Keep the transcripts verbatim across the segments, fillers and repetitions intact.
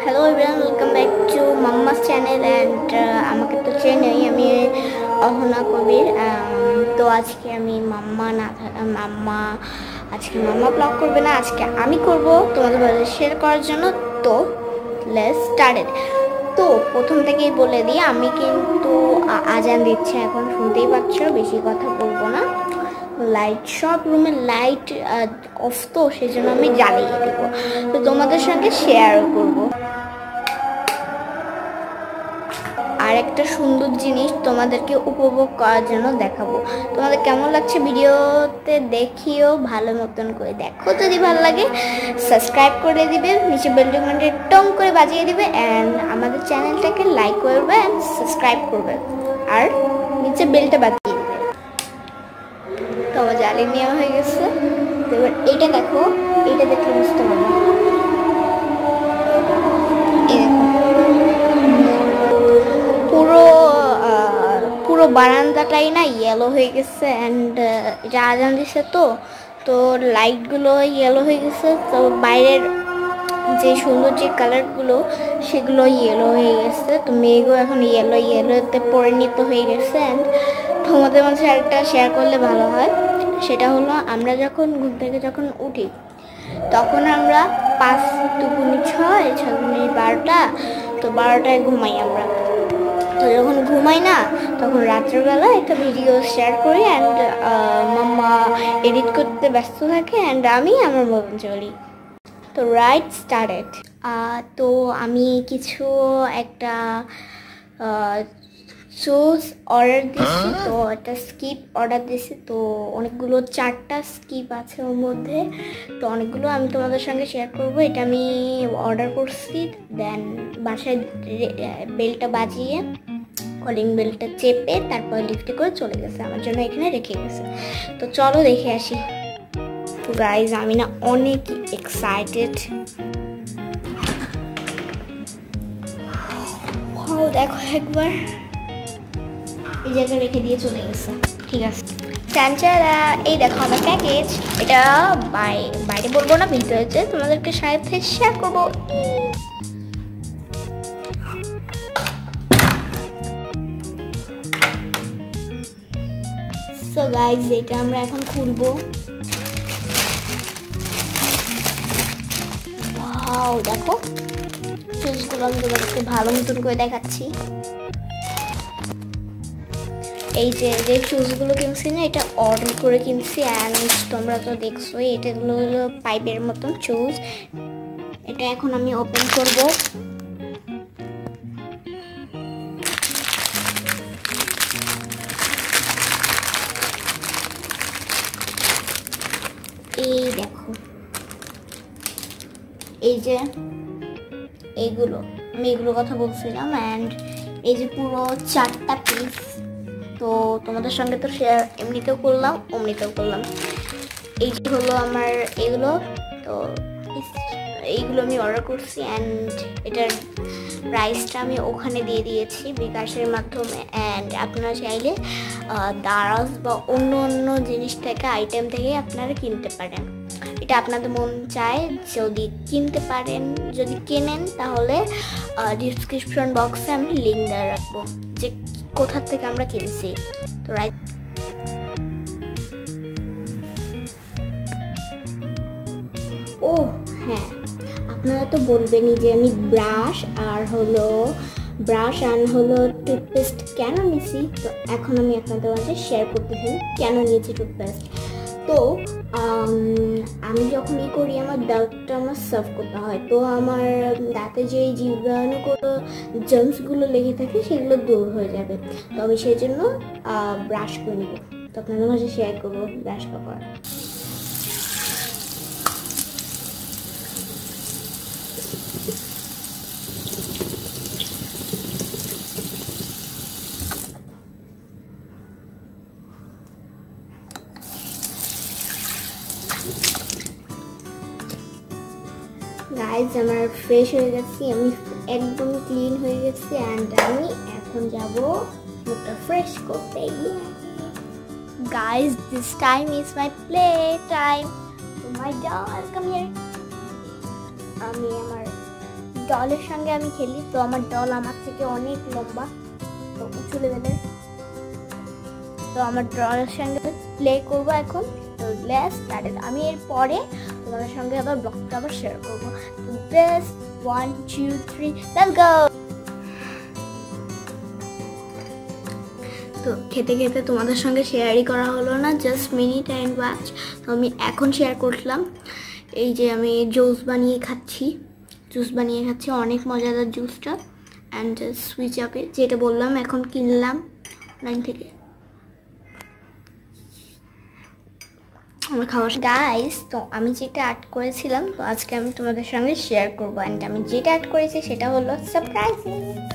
Hello everyone, welcome back to Mama's channel and আমাকে তো চেনেই আমি অহনা কবির। তো আজকে আমি মাম্মা না মাম্মা আজকে মাম্মা ব্লগ করবে না, আজকে আমি করব তোমাদের সাথে শেয়ার করার জন্য। তো লেটস স্টার্ট। তো প্রথম থেকেই বলে দিই, আমি কিন্তু আজান দিচ্ছে এখন, শুনতেই পাচ্ছ, বেশি কথা বলবো না। লাইট সব রুমে লাইট অফ, তো সেই জন্য আমি জ্বালিয়ে দেবো, তো তোমাদের সঙ্গে শেয়ারও করবো। আর একটা সুন্দর জিনিস তোমাদেরকে উপভোগ করার জন্য দেখাবো। তোমাদের কেমন লাগছে ভিডিওতে দেখিও, ভালো মতন করে দেখো। যদি ভালো লাগে সাবস্ক্রাইব করে দিবে, নিচে বেল আইকনটা টং করে বাজিয়ে দিবে, অ্যান্ড আমাদের চ্যানেলটাকে লাইক করবে অ্যান্ড সাবস্ক্রাইব করবে, আর নিচে বেলটা বাজিয়ে দিবে। তো আমার জ্বালিয়ে নেওয়া হয়ে গেছে। তো এবার এইটা দেখো, এইটা দেখলে বুঝতে পারবো। পুরো পুরো বারান্দাটাই না ইয়েলো হয়ে গেছে, অ্যান্ড এটা আজান দিছে, তো তো লাইটগুলো ইয়েলো হয়ে গেছে। তো বাইরের যে সুন্দর যে কালারগুলো সেগুলো ইয়েলো হয়ে গেছে। তো মেঘও এখন ইয়েলো ইয়েলোতে পরিণত হয়ে গেছে। অ্যান্ড তোমাদের মাঝে আরেকটা শেয়ার করলে ভালো হয়, সেটা হলো আমরা যখন ঘুম থেকে যখন উঠি তখন আমরা পাঁচ দুগুনি ছয় ছয় গুনি বারোটা, তো বারোটায় ঘুমাই আমরা। তো যখন ঘুমাই না তখন রাত্রেবেলা একটা ভিডিও শেয়ার করি, অ্যান্ড মাম্মা এডিট করতে ব্যস্ত থাকে, অ্যান্ড আমি আমার মতন চলি। তো রাইট স্টার্টেড। তো আমি কিছু একটা শুজ অর্ডার দিচ্ছি, তো একটা স্কিপ অর্ডার দিচ্ছি। তো অনেকগুলো চারটা স্কিপ আছে ওর মধ্যে, তো অনেকগুলো আমি তোমাদের সঙ্গে শেয়ার করব। এটা আমি অর্ডার করছি, দেন বাসায় বেলটা বাজিয়ে কলিং বেলটা চেপে তারপর লিফটে করে চলে গেছে, আমার জন্য এখানে রেখে গেছে। তো চলো দেখে আসি। তো গাইজ আমি না অনেক এক্সাইটেড। দেখো একবার এই জায়গায় রেখে দিয়ে চলে গেছে, ঠিক আছে। চাঞ্চারা, এই দেখো আমার প্যাকেজ। এটা বাইরে বলবো না, ভিতরে যে তোমাদেরকে সাথে শেয়ার করবো। সো গাইজ এটা আমরা এখন খুলবো। ওয়াও, দেখো শুজগুলো আমি তোমাদেরকে ভালো মতন করে দেখাচ্ছি। এই যে যে শুজগুলো কিনছি না, এটা অর্ডার করে কিনছি, অ্যান্ড তোমরা তো দেখছো এটাগুলো হলো পাইপের মতন শুজ। এটা এখন আমি ওপেন করব। এই দেখো, এই যে এইগুলো আমি এগুলোর কথা বলছিলাম, অ্যান্ড এই যে পুরো চারটা পিস। তো তোমাদের সঙ্গে তো শেয়ার এমনিতেও করলাম অমনিতেও করলাম। এই যে হলো আমার এগুলো, তো এইগুলো আমি অর্ডার করছি, অ্যান্ড এটার প্রাইসটা আমি ওখানে দিয়ে দিয়েছি বিকাশের মাধ্যমে। অ্যান্ড আপনারা চাইলে দারাজ বা অন্য অন্য জিনিস থেকে আইটেম থেকে আপনারা কিনতে পারেন, এটা আপনাদের মন চায় যদি কিনতে পারেন। যদি কেনেন তাহলে ডিসক্রিপশন বক্সে আমি লিঙ্ক দেওয়া রাখবো যে কোথা থেকে আমরা কিনছি। তো রাইট, ও হ্যাঁ, আপনারা তো বলবেনই যে আমি ব্রাশ আর হলো ব্রাশ অ্যান্ড হলো টুথপেস্ট কেন নিয়েছি। তো এখন আমি আপনাদের মাঝে শেয়ার করতেছি কেন নিয়েছি টুথপেস্ট। তো আমি যখন ই করি আমার দাঁতটা আমার সার্ভ করতে হয়, তো আমার দাঁতে যে জীবাণুগুলো জার্মসগুলো লেগে থাকে সেগুলো দূর হয়ে যাবে, তো আমি সেই জন্য ব্রাশ করে নেব। তো আপনাদের মাঝে শেয়ার করবো ব্রাশ করা। গাইজ আমার ফ্রেশ হয়ে গেছি, আমি একদম ক্লিন হয়ে গেছি, অ্যান্ড আমি এখন যাব মুখটা ফ্রেশ করতে। Guys this time is my play time. My dog come here. আমি আমার ডলের সঙ্গে আমি খেলি, তো আমার ডল আমার থেকে অনেক লম্বা, তো উঁচু লেভেলের। তো আমার ডলের সঙ্গে প্লে করবো এখন। তো লেটস স্টার্ট। আমি এর পরে তোমাদের সঙ্গে আবার ব্লগটা আবার শেয়ার করবো। তো just one two three let's go. তো খেতে খেতে তোমাদের সঙ্গে শেয়ারই করা হলো না, জাস্ট মিনিট অ্যান্ড ওয়াচ। তো আমি এখন শেয়ার করলাম। এই যে আমি জুস বানিয়ে খাচ্ছি, জুস বানিয়ে খাচ্ছি অনেক মজাদার জুসটা। অ্যান্ড সুইচ আপে যেটা বললাম এখন কিনলাম লাইন থেকে। আমার খাওয়া গাইস, তো আমি যেটা অ্যাড করেছিলাম, তো আজকে আমি তোমাদের সঙ্গে শেয়ার করবো। অ্যান্ড আমি যেটা অ্যাড করেছি সেটা হলো সারপ্রাইজিং,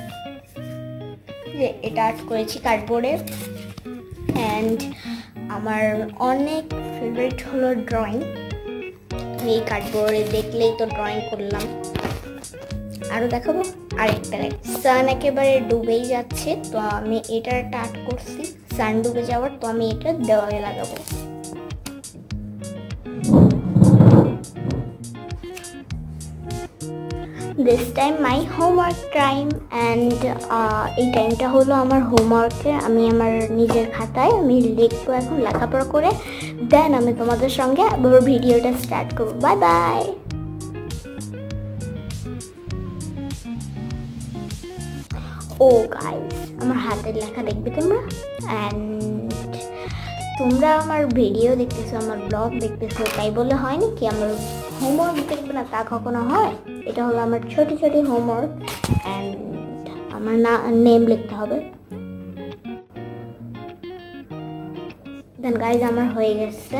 যে এটা আর্ট করেছি কার্ডবোর্ডে। অ্যান্ড আমার অনেক ফেভারিট হলো ড্রয়িং। এই কার্ডবোর্ডে দেখলেই তো ড্রয়িং করলাম। আরও দেখাবো আরেকটা, সান একেবারে ডুবেই যাচ্ছে, তো আমি এটার একটা আর্ট করছি সান ডুবে যাওয়ার। তো আমি এটা দেওয়ালে লাগাবো। This time my homework time. And এই টাইমটা হলো আমার হোমওয়ার্কের। আমি আমার নিজের খাতায় আমি লিখবো এখন লেখাপড়া করে, দেন আমি তোমাদের সঙ্গে আবার ভিডিওটা স্টার্ট করবো। Bye bye. ও গাইস, আমার হাতের লেখা দেখবে তোমরা। অ্যান্ড তোমরা আমার ভিডিও দেখতেছো, আমার ব্লগ দেখতেছো, তাই বলে হয় নাকি আমার হোমওয়ার্ক দেখবে না? তা কখনো হয়? এটা হলো আমার ছোট ছোট হোমওয়ার্ক। অ্যান্ড আমার না নেম লিখতে হবে। দেন গাইজ আমার হয়ে গেছে।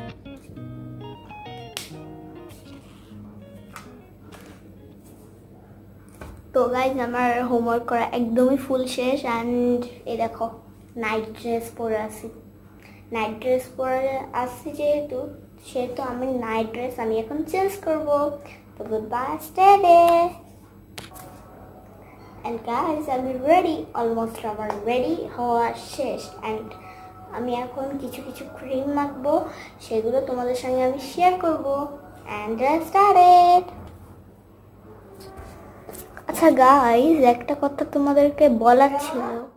তো গাইজ আমার হোমওয়ার্ক করা একদমই ফুল শেষ। অ্যান্ড এই দেখো নাইট ড্রেস পরে আসি, নাইট ড্রেস পরে আসছি যেহেতু, সেহেতু আমি নাইট ড্রেস আমি এখন চেঞ্জ করবো। তো good bye, stay day. And guys আমি রেডি, অলমোস্ট আমার রেডি হওয়া শেষ। অ্যান্ড আমি এখন কিছু কিছু ক্রিম মাখবো, সেগুলো তোমাদের সঙ্গে আমি শেয়ার করবো। And started. আচ্ছা গাইজ, একটা কথা তোমাদেরকে বলার ছিল।